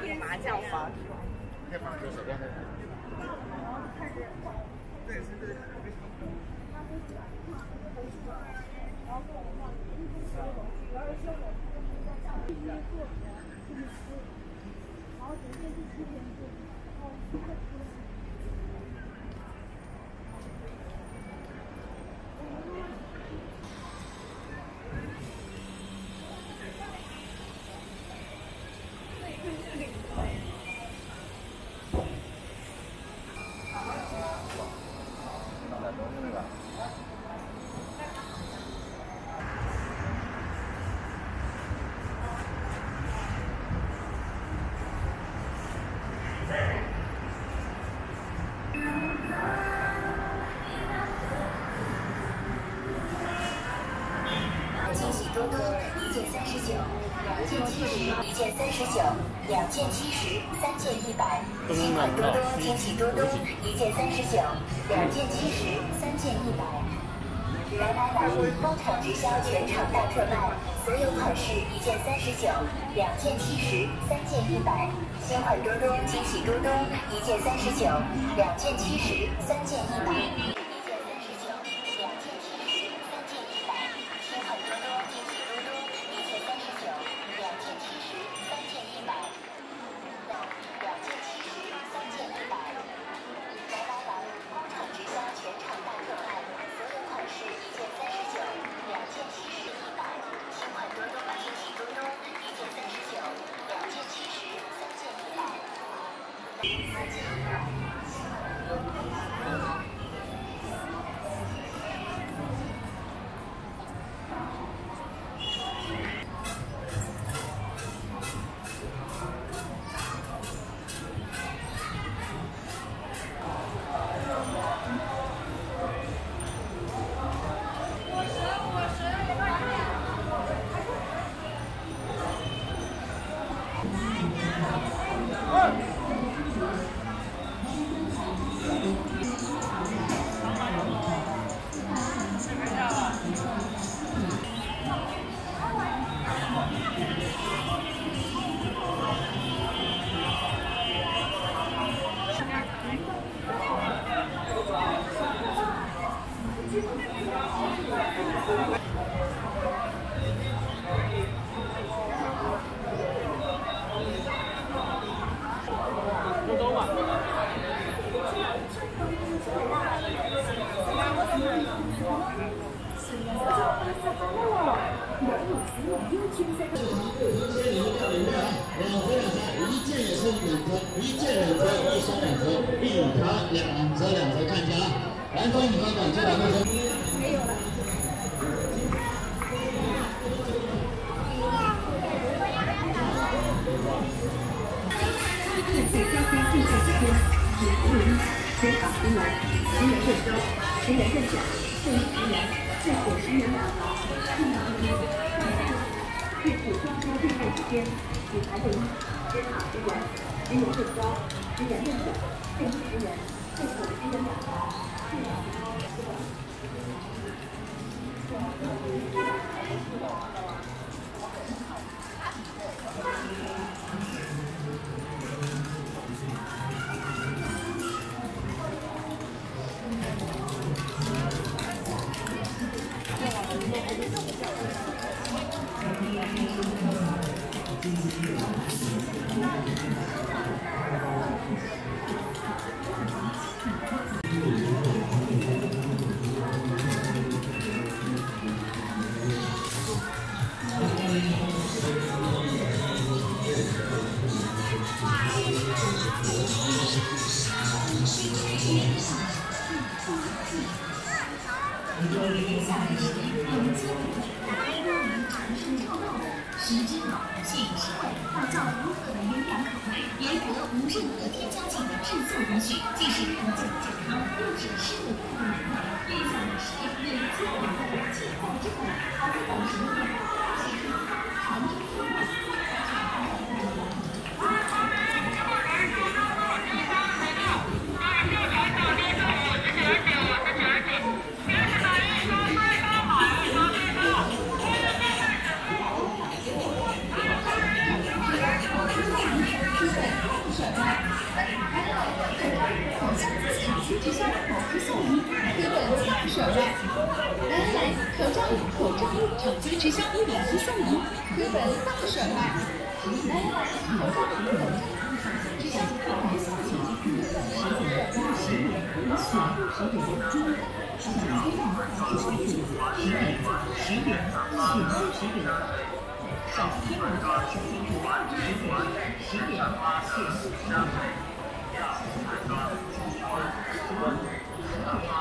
那个麻将房是吧？ 有手电筒。 多多1件39，2件70，1件39，2件70，3件100。新款多多惊喜多多1件39，2件70，3件100。来！当场直销全场大特卖，所有款式1件39，2件70，3件100。新款多多惊喜多多1件39，2件70，3件100。 1件2折，1双2折，1卡2折看一下啊！来，欢迎你们感谢来卫生。没有了。全场10元，10元正招，10元正奖，赠10元，再获10元满额。现场预约，月付装修订购时间，品牌唯一，全场10元，10元正招，10元正奖，赠10元，再获10元满额。现场预约。接下来是我们精品的多名长生臭豆腐，10只脑性实惠，打造独特的营养口味，严格无任何添加剂的制作工序，既是保健健康，又是吃的更美味。月下美食每次都在尽在这里，好在等什么呢？长征豆腐。 手了。来来来，口罩口罩，厂家直销1买1送1，亏本到手了。来来来，口罩口罩，厂家直销1买1送1，食品加10元和雪兔食品中，小鸡蛋10元10元，雪兔食品。小天鹅，小天鹅10元10元，雪兔食品。